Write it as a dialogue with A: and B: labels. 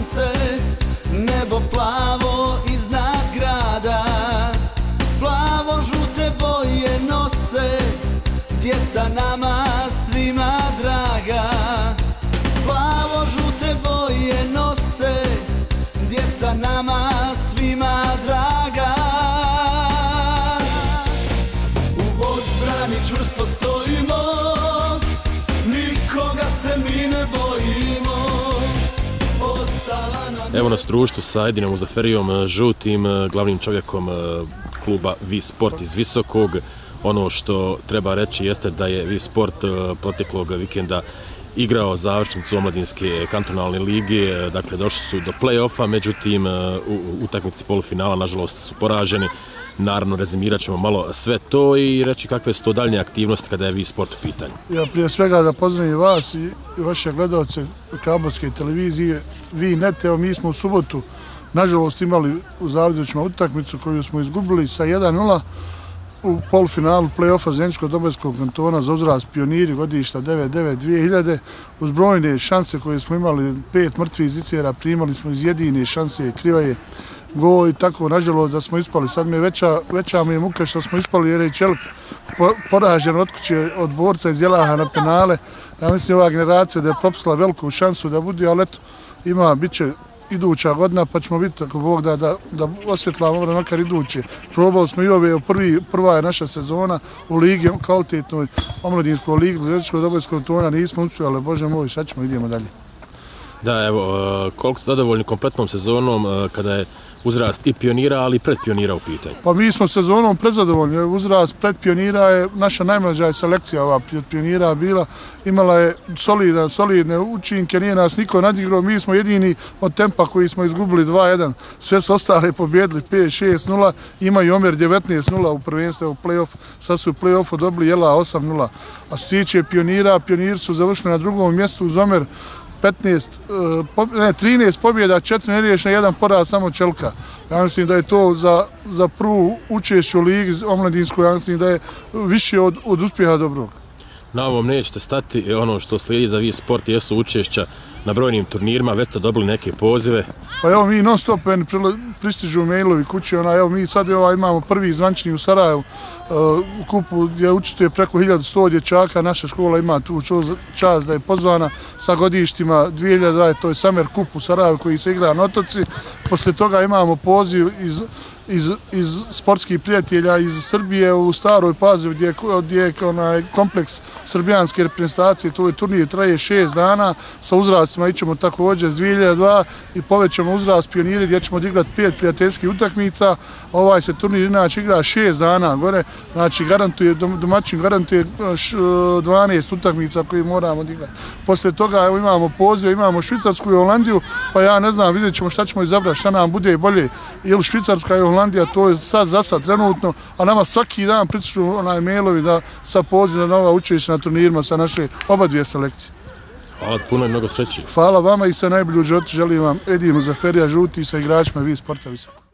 A: sunce, nebo plavo iznad grada. Plavo-žute boje nose djeca nama svima draga. Plavo-žute boje nose djeca nama svima draga. U odbrani čvrsto stojimo, nikoga se mi ne bojimo.
B: Evo nas u društvu sa Edinom Muzaferijom Žutim, glavnim čovjekom kluba V-Sport iz Visokog. Ono što treba reći jeste da je V-Sport proteklog vikenda igrao završnicu omladinske kantonalne lige, dakle došli su do play-offa, međutim u utakmici polufinala nažalost su poraženi. Naravno, rezimirat ćemo malo sve to i reći kakve su to daljnje aktivnosti kada je V-Sport u pitanju.
C: Ja prije svega da pozdravim vas i vaše gledalce kabelske televizije V-Net. Evo, mi smo u subotu nažalost imali u Zavidovićima utakmicu koju smo izgubili sa 1:0 u polufinalu play-offa Zeničko-Dobojskog kantona za uzrast Pioniri godišta 99-2000. Uz brojne šanse koje smo imali, 5 mrtvih zicera, primali smo iz jedine šanse Krivaje gol i tako, nažalost, da smo ispali. Sad mi je veća mi je muka što smo ispali jer je Čelik poražen od kuće od borca iz Jelaha na penale. Ja mislim ova generacija da je propustila veliku šansu da bude, ali eto, bit će iduća godina, pa ćemo biti, ako Bog da osvjetlamo ovo makar iduće. Probali smo i ove, prva je naša sezona u ligi, kvalitetnoj omladinskoj ligi, Zeničko-Dobojskog kantona, nismo uspjeli, Bože moj, sad ćemo, idemo dalje.
B: Da, evo, koliko ste zadovoljni kompletnom sezonom kada je uzrast i Pionira, ali i pred Pionira u pitanju?
C: Pa mi smo sezonom prezadovoljni. Uzrast pred Pionira je naša najmlađa selekcija ova Pionira bila. Imala je solidne učinke, nije nas niko nadigrao. Mi smo jedini od tempa koji smo izgubili 2:1. Sve su ostale pobjedili 5-6-0. Imaju omjer 19-0 u prvenstvu u play-off. Sad su u play-offu dobili Jela 8:0. A što se tiče Pionira, Pioniri su završili na drugom mjestu uz omjer 13 pobjeda, 4 neriješene, 1 poraz samo Čelika. Ja mislim da je to za prvu učešću u ligi omladinskoj, ja mislim da je više od uspjeha dobrog.
B: Na ovom nećete stati, ono što slijedi za V-Sport jesu učešća na brojnim turnirima, već ste dobili neke pozive.
C: Pa evo, mi non stop pristižu mailovi kući, evo mi sad imamo prvi zvanični u Sarajevu u kupu gdje učestvuje preko 1100 dječaka, naša škola ima tu čast da je pozvana sa godištima 2002, to je Summer Cup u Sarajevu koji se igra na otoci. Poslije toga imamo poziv iz sportskih prijatelja iz Srbije u Staroj Pazovi gdje je kompleks srbijanske reprezentacije, to je turnir, traje 6 dana, sa uzrastima ićemo također s 2002 i povećamo uzrast Pioniri gdje ćemo odigrati 5 prijateljskih utakmica. Ovaj se turnir inače igra 6 dana gore, znači domaćin garantuje 12 utakmica koje moramo odigrati. Poslije toga imamo pozive, imamo Švicarsku i Holandiju, pa ja ne znam, vidjet ćemo šta ćemo izabrati, šta nam bude bolje, ili Švicarska i Holandija, to je sad za sad trenutno, a nama svaki dan pritiču mailovi sa pozivom na nova učešća na turnirima sa naše oba dvije selekcije.
B: Hvala puno i mnogo sreće.
C: Hvala vama i sve najbolje u životu želim vam, Edin Muzaferija Žuti sa igračima V-Sporta Visoko.